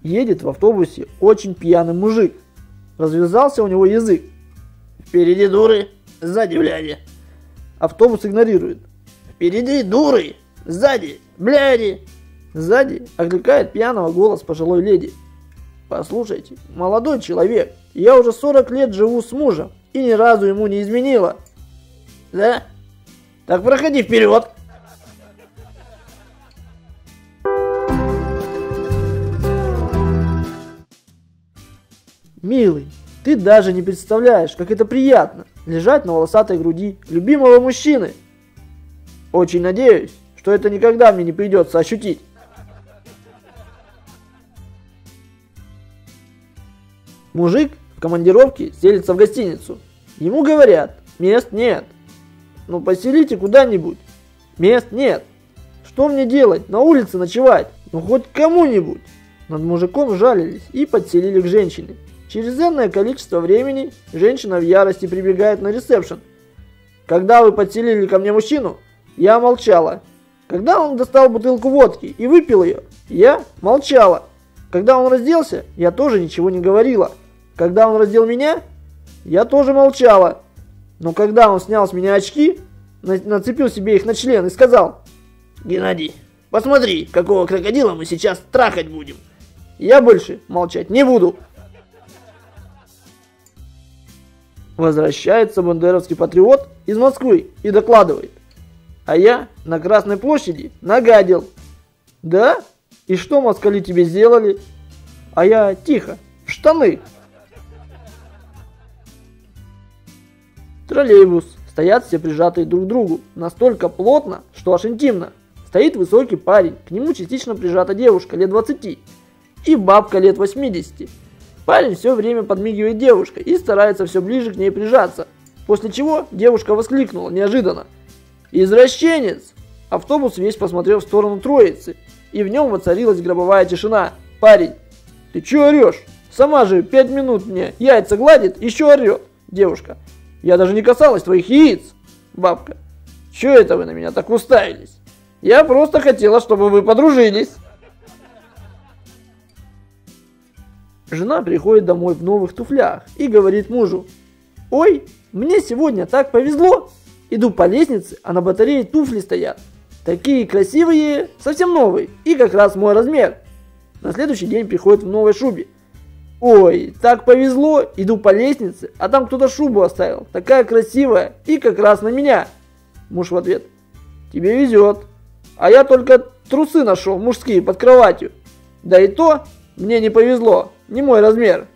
Едет в автобусе очень пьяный мужик. Развязался у него язык. Впереди дуры, сзади бляди. Автобус игнорирует. Впереди дуры, сзади бляди. Сзади окликает пьяного голос пожилой леди. Послушайте, молодой человек, я уже 40 лет живу с мужем и ни разу ему не изменила. Да? Так проходи вперед. Милый, ты даже не представляешь, как это приятно лежать на волосатой груди любимого мужчины. Очень надеюсь, что это никогда мне не придется ощутить. Мужик в командировке селится в гостиницу. Ему говорят, мест нет. Ну поселите куда-нибудь. Мест нет. Что мне делать? На улице ночевать? Ну хоть кому-нибудь. Над мужиком жалились и подселили к женщине. Через энное количество времени женщина в ярости прибегает на ресепшн. Когда вы подселили ко мне мужчину, я молчала. Когда он достал бутылку водки и выпил ее, я молчала. Когда он разделся, я тоже ничего не говорила. Когда он раздел меня, я тоже молчала. Но когда он снял с меня очки, нацепил себе их на член и сказал: «Геннадий, посмотри, какого крокодила мы сейчас трахать будем», я больше молчать не буду. Возвращается бандеровский патриот из Москвы и докладывает: а я на Красной площади нагадил. Да? И что москали тебе сделали? А я тихо, в штаны. Троллейбус. Стоят все прижатые друг к другу, настолько плотно, что аж интимно. Стоит высокий парень, к нему частично прижата девушка лет 20 и бабка лет 80. Парень все время подмигивает девушке и старается все ближе к ней прижаться. После чего девушка воскликнула неожиданно: «Извращенец!» Автобус весь посмотрел в сторону Троицы, и в нем воцарилась гробовая тишина. Парень: «Ты че орешь? Сама же 5 минут мне яйца гладит, еще орет». Девушка: «Я даже не касалась твоих яиц». Бабка: «Че это вы на меня так уставились? Я просто хотела, чтобы вы подружились». Жена приходит домой в новых туфлях и говорит мужу: «Ой, мне сегодня так повезло. Иду по лестнице, а на батарее туфли стоят. Такие красивые, совсем новые, и как раз мой размер». На следующий день приходит в новой шубе. «Ой, так повезло, иду по лестнице, а там кто-то шубу оставил, такая красивая, и как раз на меня». Муж в ответ: «Тебе везет, а я только трусы нашел мужские под кроватью. Да и то мне не повезло, не мой размер».